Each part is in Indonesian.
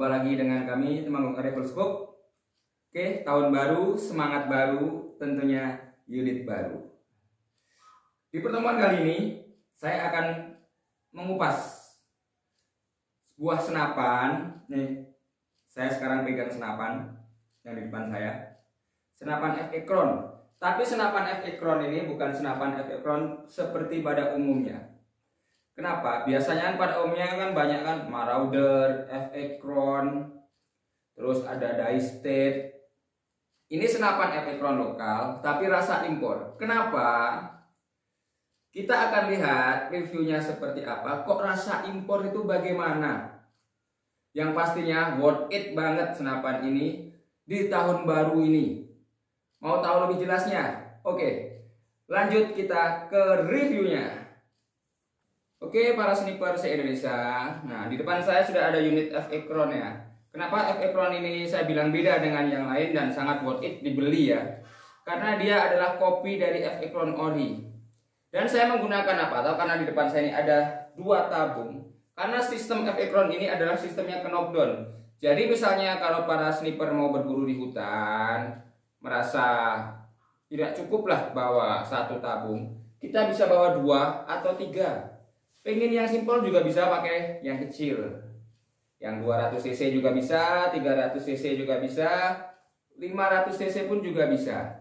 lagi dengan kami Temanggung Rifle Scope. Oke, tahun baru, semangat baru, tentunya unit baru. Di pertemuan kali ini saya akan mengupas sebuah senapan. Nih, saya sekarang pegang senapan yang di depan saya. Senapan F-Ekron. Tapi senapan F-Ekron ini bukan senapan F-Ekron seperti pada umumnya. Kenapa? Biasanya pada umumnya kan banyak kan Marauder, F-Ekron, terus ada Die-State. Ini senapan F-Ekron lokal, tapi rasa impor. Kenapa? Kita akan lihat reviewnya seperti apa. Kok rasa impor itu bagaimana? Yang pastinya worth it banget senapan ini di tahun baru ini. Mau tahu lebih jelasnya? Oke, lanjut kita ke reviewnya. Oke, para sniper se-Indonesia. Nah, di depan saya sudah ada unit F-Ekron ya. Kenapa F-Ekron ini saya bilang beda dengan yang lain dan sangat worth it dibeli ya? Karena dia adalah kopi dari F-Ekron ori. Dan saya menggunakan apa? Tahu karena di depan saya ini ada dua tabung. Karena sistem F-Ekron ini adalah sistemnya knockdown. Jadi misalnya kalau para sniper mau berburu di hutan, merasa tidak cukup lah bawa satu tabung, kita bisa bawa 2 atau 3. Pengen yang simpel juga bisa pakai yang kecil. Yang 200 cc juga bisa, 300 cc juga bisa, 500 cc pun juga bisa.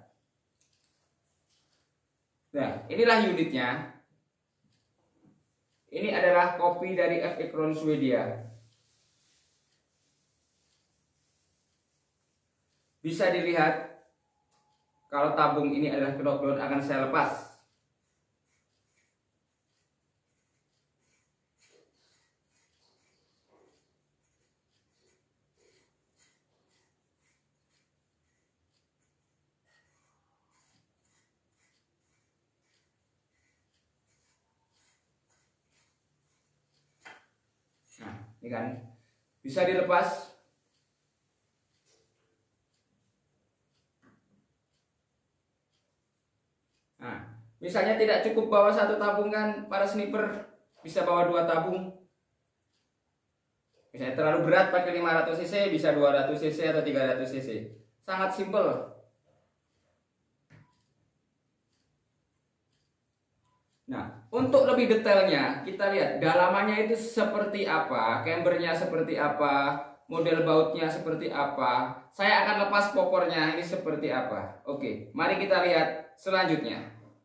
Nah, inilah unitnya. Ini adalah kopi dari F-Ekron Swedia. Bisa dilihat kalau tabung ini adalah knockdown akan saya lepas. Nah, ini kan bisa dilepas. Nah, misalnya tidak cukup bawa satu tabung kan, para sniper bisa bawa 2 tabung. Misalnya terlalu berat pakai 500 cc, bisa 200 cc atau 300 cc. Sangat simpel. Nah, untuk lebih detailnya, kita lihat dalamannya itu seperti apa, cambernya seperti apa, model bautnya seperti apa. Saya akan lepas popornya ini seperti apa. Oke, mari kita lihat selanjutnya.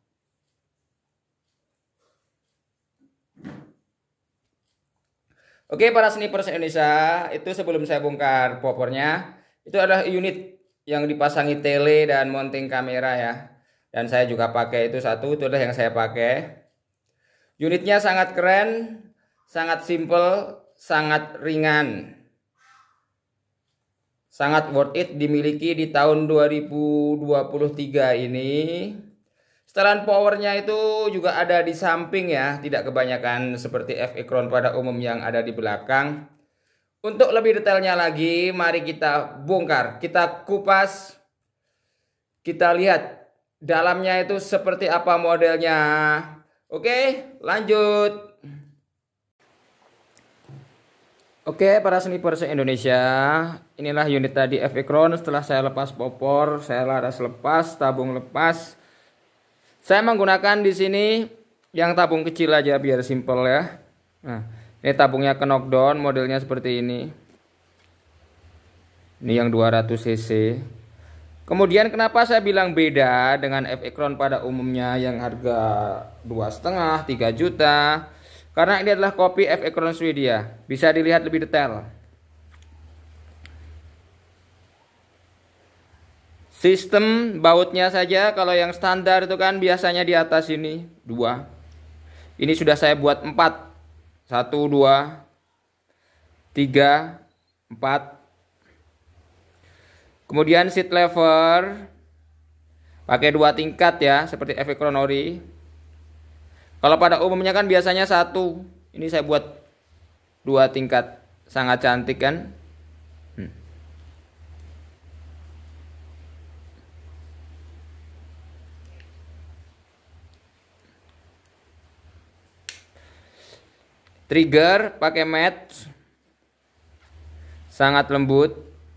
Oke, para sniper Indonesia, itu sebelum saya bongkar popornya, itu adalah unit yang dipasangi tele dan mounting kamera ya. Dan saya juga pakai itu satu, itu adalah yang saya pakai. Unitnya sangat keren, sangat simple, sangat ringan. Sangat worth it dimiliki di tahun 2023 ini. Setelan powernya itu juga ada di samping ya, tidak kebanyakan seperti F-Ekron pada umum yang ada di belakang. Untuk lebih detailnya lagi, mari kita bongkar, kita kupas, kita lihat dalamnya itu seperti apa modelnya. Oke, lanjut. Oke, para sniper se-Indonesia, inilah unit tadi F-Ekron. Setelah saya lepas popor, saya laras lepas, tabung lepas. Saya menggunakan di sini yang tabung kecil aja biar simple ya. Nah, ini tabungnya knockdown, modelnya seperti ini. Ini yang 200 cc. Kemudian kenapa saya bilang beda dengan F-Ekron pada umumnya yang harga 2,5, 3 juta? Karena ini adalah kopi F-Ekron Swedia. Bisa dilihat lebih detail. Sistem bautnya saja kalau yang standar itu kan biasanya di atas ini 2. Ini sudah saya buat 4. 1, 2, 3, 4. Kemudian seat lever pakai 2 tingkat ya, seperti F-Ekron ori. Kalau pada umumnya kan biasanya 1. Ini saya buat 2 tingkat. Sangat cantik kan? Trigger pakai match sangat lembut.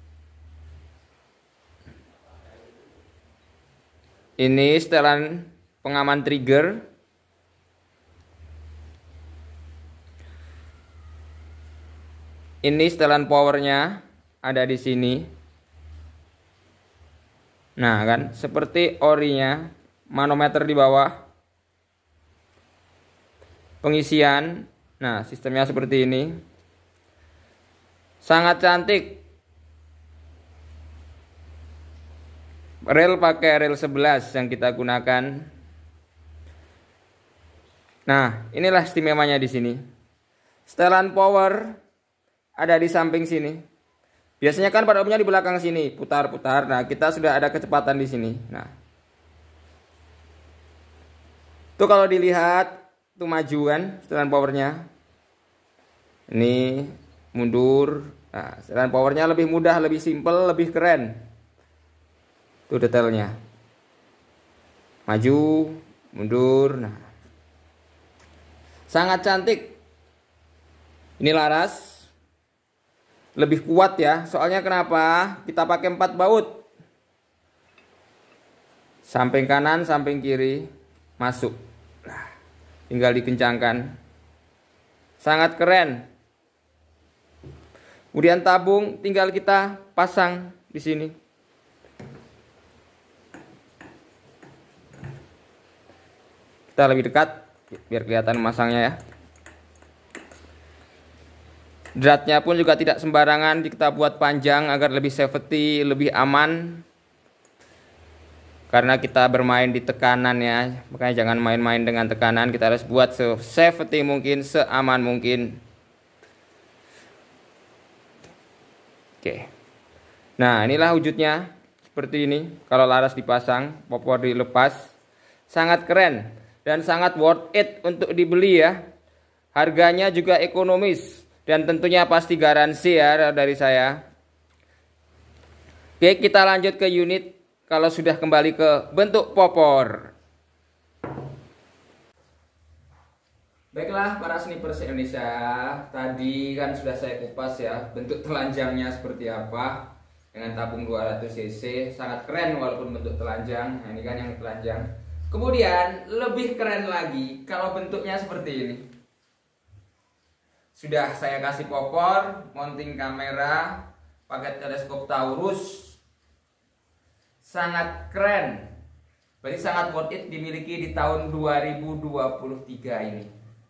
Ini setelan pengaman trigger. Ini setelan powernya ada di sini. Nah kan, seperti orinya, manometer di bawah. Pengisian, nah sistemnya seperti ini. Sangat cantik. Rel pakai rel 11 yang kita gunakan. Nah, inilah istimewanya di sini. Setelan power ada di samping sini. Biasanya kan pada umumnya di belakang sini, putar-putar. Nah, kita sudah ada kecepatan di sini. Nah, tuh kalau dilihat, tuh maju kan setelan powernya. Ini mundur. Nah, setelan powernya lebih mudah, lebih simple, lebih keren. Tuh detailnya. Maju, mundur. Nah, sangat cantik. Ini laras. Lebih kuat ya. Soalnya kenapa? Kita pakai 4 baut. Samping kanan, samping kiri masuk. Nah, tinggal dikencangkan. Sangat keren. Kemudian tabung tinggal kita pasang di sini. Kita lebih dekat biar kelihatan masangnya ya. Dratnya pun juga tidak sembarangan, kita buat panjang agar lebih safety, lebih aman. Karena kita bermain di tekanan ya, makanya jangan main-main dengan tekanan. Kita harus buat se-safety mungkin, seaman mungkin. Oke. Nah, inilah wujudnya seperti ini. Kalau laras dipasang, popor dilepas, sangat keren. Dan sangat worth it untuk dibeli ya. Harganya juga ekonomis. Dan tentunya pasti garansi ya dari saya. Oke, kita lanjut ke unit. Kalau sudah kembali ke bentuk popor. Baiklah para snipers Indonesia. Tadi kan sudah saya kupas ya. Bentuk telanjangnya seperti apa. Dengan tabung 200 cc. Sangat keren walaupun bentuk telanjang. Nah, ini kan yang telanjang. Kemudian lebih keren lagi kalau bentuknya seperti ini. Sudah saya kasih popor, mounting kamera, pakai teleskop Taurus. Sangat keren. Berarti sangat worth it dimiliki di tahun 2023 ini.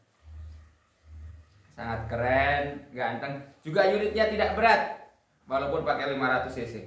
Sangat keren, ganteng. Juga unitnya tidak berat walaupun pakai 500 cc.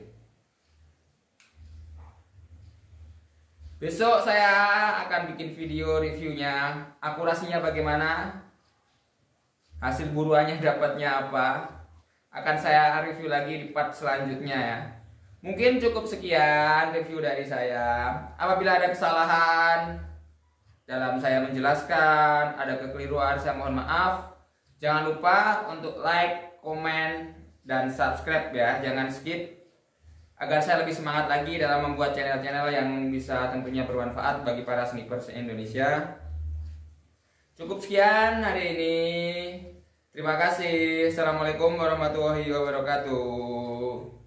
Besok saya akan bikin video reviewnya, akurasinya bagaimana, hasil buruannya dapatnya apa. Akan saya review lagi di part selanjutnya ya. Mungkin cukup sekian review dari saya. Apabila ada kesalahan dalam saya menjelaskan, ada kekeliruan, saya mohon maaf. Jangan lupa untuk like, komen, dan subscribe ya, jangan skip. Agar saya lebih semangat lagi dalam membuat channel-channel yang bisa tentunya bermanfaat bagi para snipers Indonesia. Cukup sekian hari ini. Terima kasih. Assalamualaikum warahmatullahi wabarakatuh.